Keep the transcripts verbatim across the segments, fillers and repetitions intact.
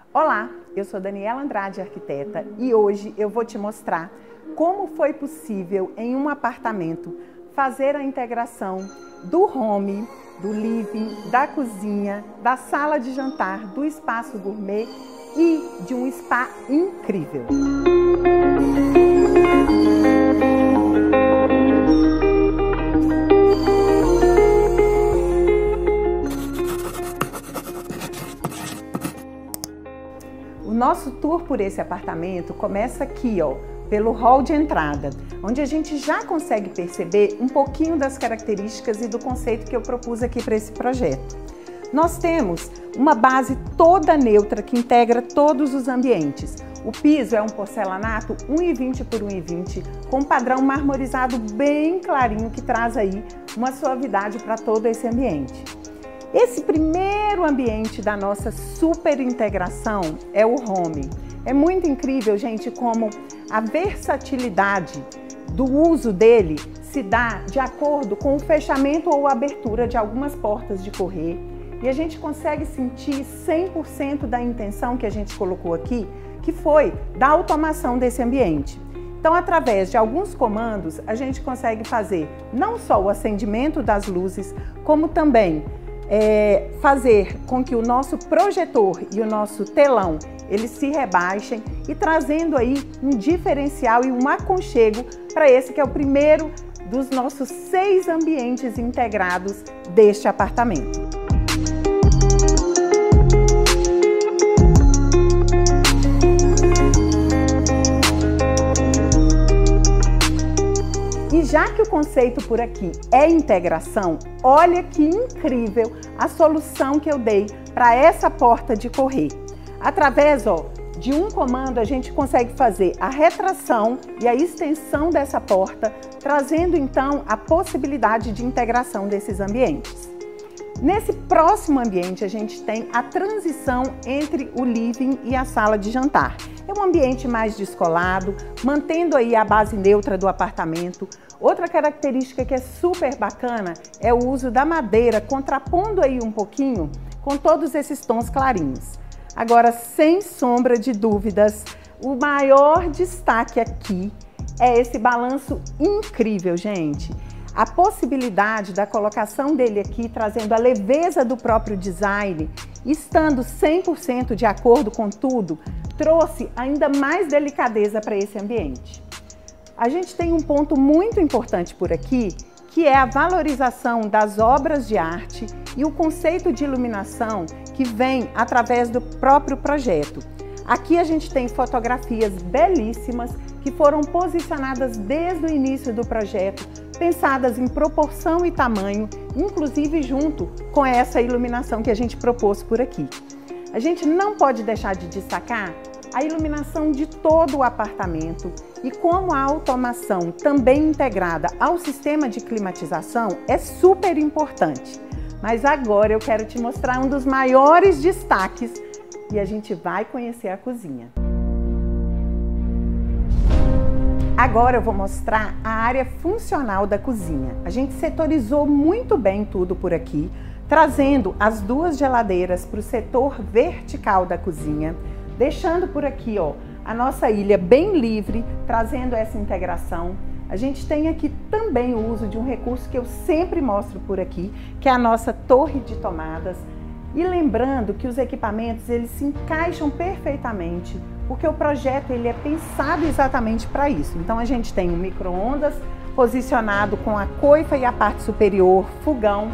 Olá, eu sou Daniela Andrade, arquiteta, e hoje eu vou te mostrar como foi possível em um apartamento fazer a integração do home, do living, da cozinha, da sala de jantar, do espaço gourmet e de um spa incrível. O nosso tour por esse apartamento começa aqui, ó, pelo hall de entrada, onde a gente já consegue perceber um pouquinho das características e do conceito que eu propus aqui para esse projeto. Nós temos uma base toda neutra que integra todos os ambientes. O piso é um porcelanato um e vinte por um e vinte, com um padrão marmorizado bem clarinho que traz aí uma suavidade para todo esse ambiente. Esse primeiro ambiente da nossa super integração é o home. É muito incrível, gente, como a versatilidade do uso dele se dá de acordo com o fechamento ou abertura de algumas portas de correr. E a gente consegue sentir cem por cento da intenção que a gente colocou aqui, que foi da automação desse ambiente. Então, através de alguns comandos, a gente consegue fazer não só o acendimento das luzes, como também É, fazer com que o nosso projetor e o nosso telão eles se rebaixem e trazendo aí um diferencial e um aconchego para esse que é o primeiro dos nossos seis ambientes integrados deste apartamento. E já que o conceito por aqui é integração, olha que incrível a solução que eu dei para essa porta de correr. Através ó, de um comando a gente consegue fazer a retração e a extensão dessa porta, trazendo então a possibilidade de integração desses ambientes. Nesse próximo ambiente a gente tem a transição entre o living e a sala de jantar. É um ambiente mais descolado, mantendo aí a base neutra do apartamento. Outra característica que é super bacana é o uso da madeira, contrapondo aí um pouquinho com todos esses tons clarinhos. Agora, sem sombra de dúvidas, o maior destaque aqui é esse balanço incrível, gente. A possibilidade da colocação dele aqui, trazendo a leveza do próprio design, estando cem por cento de acordo com tudo, trouxe ainda mais delicadeza para esse ambiente. A gente tem um ponto muito importante por aqui, que é a valorização das obras de arte e o conceito de iluminação que vem através do próprio projeto. Aqui a gente tem fotografias belíssimas que foram posicionadas desde o início do projeto, pensadas em proporção e tamanho, inclusive junto com essa iluminação que a gente propôs por aqui. A gente não pode deixar de destacar a iluminação de todo o apartamento e como a automação também integrada ao sistema de climatização é super importante. Mas agora eu quero te mostrar um dos maiores destaques e a gente vai conhecer a cozinha. Agora eu vou mostrar a área funcional da cozinha. A gente setorizou muito bem tudo por aqui, trazendo as duas geladeiras para o setor vertical da cozinha, deixando por aqui ó, a nossa ilha bem livre, trazendo essa integração. A gente tem aqui também o uso de um recurso que eu sempre mostro por aqui, que é a nossa torre de tomadas. E lembrando que os equipamentos eles se encaixam perfeitamente, porque o projeto ele é pensado exatamente para isso. Então a gente tem um micro-ondas posicionado com a coifa e a parte superior, fogão.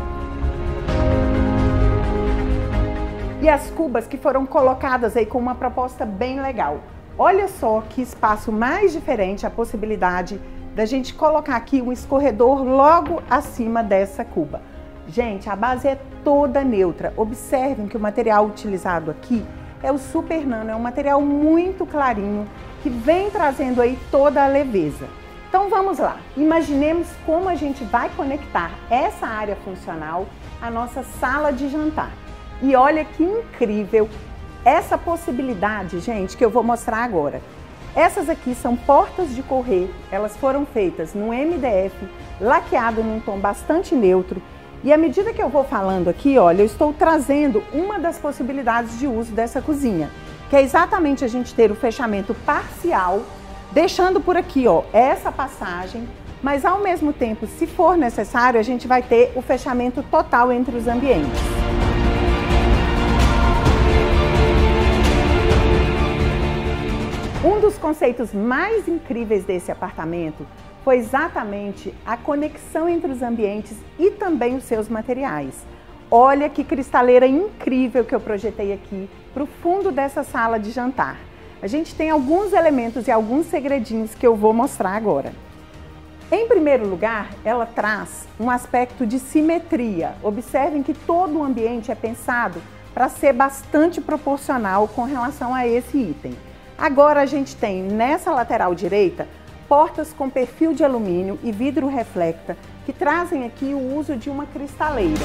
E as cubas que foram colocadas aí com uma proposta bem legal. Olha só que espaço mais diferente, a possibilidade da gente colocar aqui um escorredor logo acima dessa cuba. Gente, a base é toda neutra. Observem que o material utilizado aqui é o Super Nano, é um material muito clarinho que vem trazendo aí toda a leveza. Então vamos lá, imaginemos como a gente vai conectar essa área funcional à nossa sala de jantar. E olha que incrível essa possibilidade, gente, que eu vou mostrar agora. Essas aqui são portas de correr, elas foram feitas no M D F, laqueado num tom bastante neutro. E à medida que eu vou falando aqui, olha, eu estou trazendo uma das possibilidades de uso dessa cozinha, que é exatamente a gente ter o fechamento parcial, deixando por aqui, ó, essa passagem, mas ao mesmo tempo, se for necessário, a gente vai ter o fechamento total entre os ambientes. Um dos conceitos mais incríveis desse apartamento foi exatamente a conexão entre os ambientes e também os seus materiais. Olha que cristaleira incrível que eu projetei aqui para o fundo dessa sala de jantar. A gente tem alguns elementos e alguns segredinhos que eu vou mostrar agora. Em primeiro lugar, ela traz um aspecto de simetria. Observem que todo o ambiente é pensado para ser bastante proporcional com relação a esse item. Agora a gente tem nessa lateral direita portas com perfil de alumínio e vidro reflecta que trazem aqui o uso de uma cristaleira.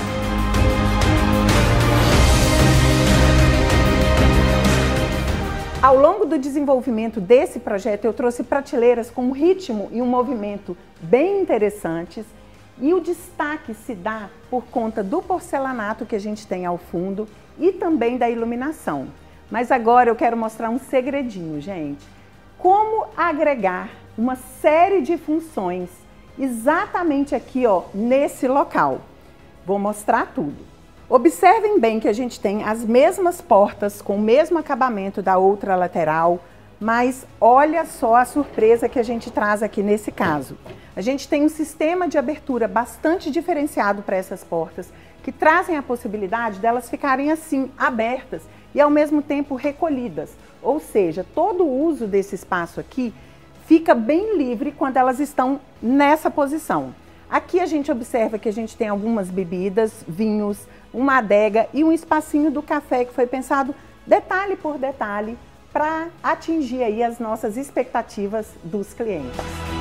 Ao longo do desenvolvimento desse projeto, eu trouxe prateleiras com um ritmo e um movimento bem interessantes e o destaque se dá por conta do porcelanato que a gente tem ao fundo e também da iluminação. Mas agora eu quero mostrar um segredinho, gente. Como agregar uma série de funções exatamente aqui, ó, nesse local. Vou mostrar tudo. Observem bem que a gente tem as mesmas portas com o mesmo acabamento da outra lateral, mas olha só a surpresa que a gente traz aqui nesse caso. A gente tem um sistema de abertura bastante diferenciado para essas portas, que trazem a possibilidade delas ficarem assim, abertas e ao mesmo tempo recolhidas. Ou seja, todo o uso desse espaço aqui fica bem livre quando elas estão nessa posição. Aqui a gente observa que a gente tem algumas bebidas, vinhos, uma adega e um espacinho do café que foi pensado detalhe por detalhe para atingir aí as nossas expectativas dos clientes.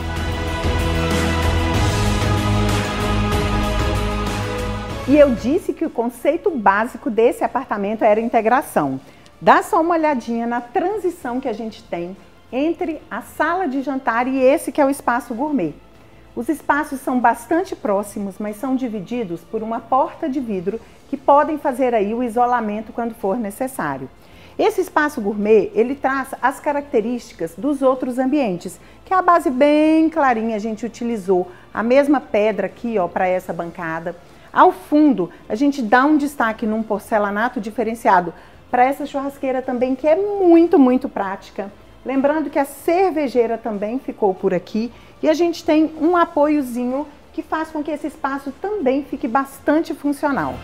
E eu disse que o conceito básico desse apartamento era integração. Dá só uma olhadinha na transição que a gente tem entre a sala de jantar e esse que é o espaço gourmet. Os espaços são bastante próximos, mas são divididos por uma porta de vidro que podem fazer aí o isolamento quando for necessário. Esse espaço gourmet, ele traz as características dos outros ambientes, que é a base bem clarinha, a gente utilizou a mesma pedra aqui, ó, para essa bancada. Ao fundo, a gente dá um destaque num porcelanato diferenciado para essa churrasqueira também, que é muito, muito prática. Lembrando que a cervejeira também ficou por aqui e a gente tem um apoiozinho que faz com que esse espaço também fique bastante funcional.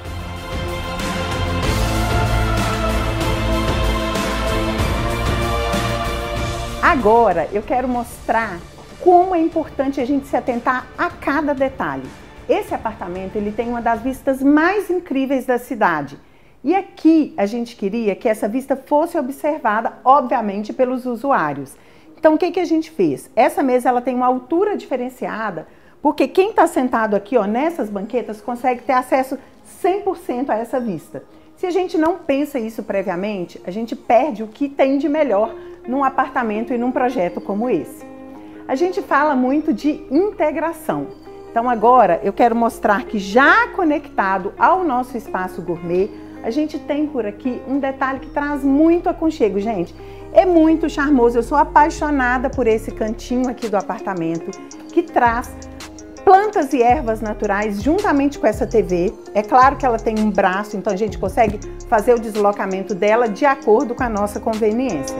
Agora eu quero mostrar como é importante a gente se atentar a cada detalhe. Esse apartamento ele tem uma das vistas mais incríveis da cidade. E aqui a gente queria que essa vista fosse observada, obviamente, pelos usuários. Então, o que que a gente fez? Essa mesa ela tem uma altura diferenciada, porque quem está sentado aqui, ó, nessas banquetas consegue ter acesso cem por cento a essa vista. Se a gente não pensa isso previamente, a gente perde o que tem de melhor num apartamento e num projeto como esse. A gente fala muito de integração. Então, agora eu quero mostrar que já conectado ao nosso espaço gourmet, a gente tem por aqui um detalhe que traz muito aconchego, gente. É muito charmoso, eu sou apaixonada por esse cantinho aqui do apartamento, que traz plantas e ervas naturais juntamente com essa T V. É claro que ela tem um braço, então a gente consegue fazer o deslocamento dela de acordo com a nossa conveniência.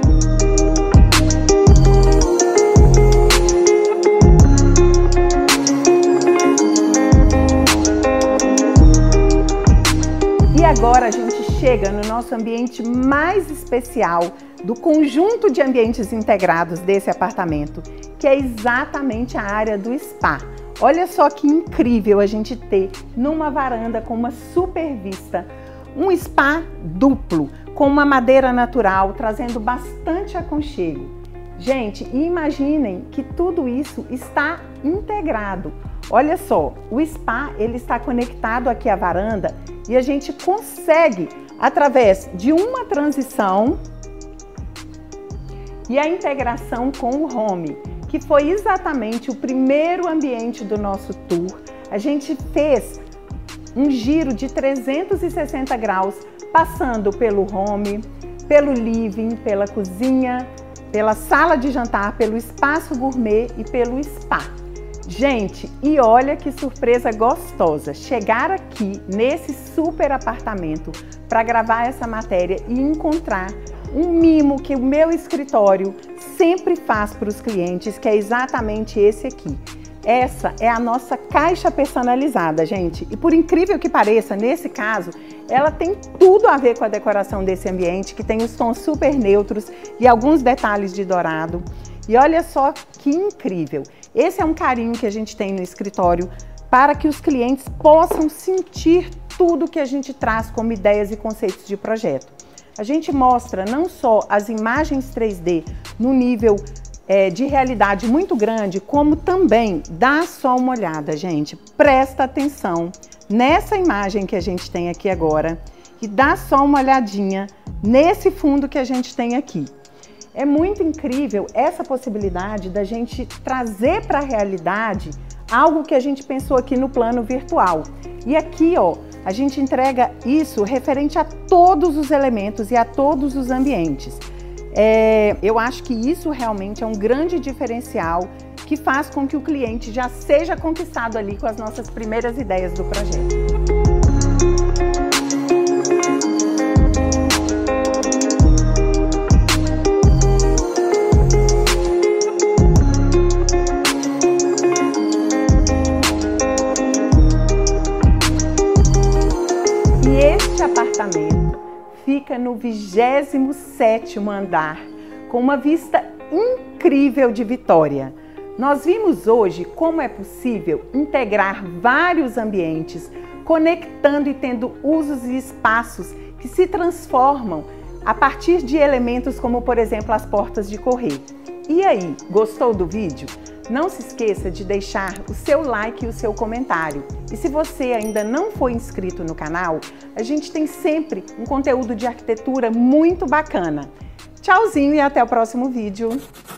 E agora a gente chega no nosso ambiente mais especial do conjunto de ambientes integrados desse apartamento, que é exatamente a área do spa. Olha só que incrível a gente ter numa varanda com uma super vista, um spa duplo, com uma madeira natural, trazendo bastante aconchego. Gente, imaginem que tudo isso está integrado. Olha só, o spa ele está conectado aqui à varanda e a gente consegue, através de uma transição e a integração com o home, que foi exatamente o primeiro ambiente do nosso tour, a gente fez um giro de trezentos e sessenta graus, passando pelo home, pelo living, pela cozinha, pela sala de jantar, pelo espaço gourmet e pelo spa. Gente, e olha que surpresa gostosa, chegar aqui nesse super apartamento para gravar essa matéria e encontrar um mimo que o meu escritório sempre faz para os clientes, que é exatamente esse aqui. Essa é a nossa caixa personalizada, gente. E por incrível que pareça, nesse caso, ela tem tudo a ver com a decoração desse ambiente, que tem os tons super neutros e alguns detalhes de dourado. E olha só que incrível! Esse é um carinho que a gente tem no escritório para que os clientes possam sentir tudo que a gente traz como ideias e conceitos de projeto. A gente mostra não só as imagens três D no nível é, de realidade muito grande, como também, dá só uma olhada, gente, presta atenção nessa imagem que a gente tem aqui agora e dá só uma olhadinha nesse fundo que a gente tem aqui. É muito incrível essa possibilidade da gente trazer para a realidade algo que a gente pensou aqui no plano virtual. E aqui, ó, a gente entrega isso referente a todos os elementos e a todos os ambientes. É, eu acho que isso realmente é um grande diferencial que faz com que o cliente já seja conquistado ali com as nossas primeiras ideias do projeto. Este apartamento fica no vigésimo sétimo andar, com uma vista incrível de Vitória. Nós vimos hoje como é possível integrar vários ambientes, conectando e tendo usos e espaços que se transformam a partir de elementos como, por exemplo, as portas de correr. E aí, gostou do vídeo? Não se esqueça de deixar o seu like e o seu comentário. E se você ainda não foi inscrito no canal, a gente tem sempre um conteúdo de arquitetura muito bacana. Tchauzinho e até o próximo vídeo!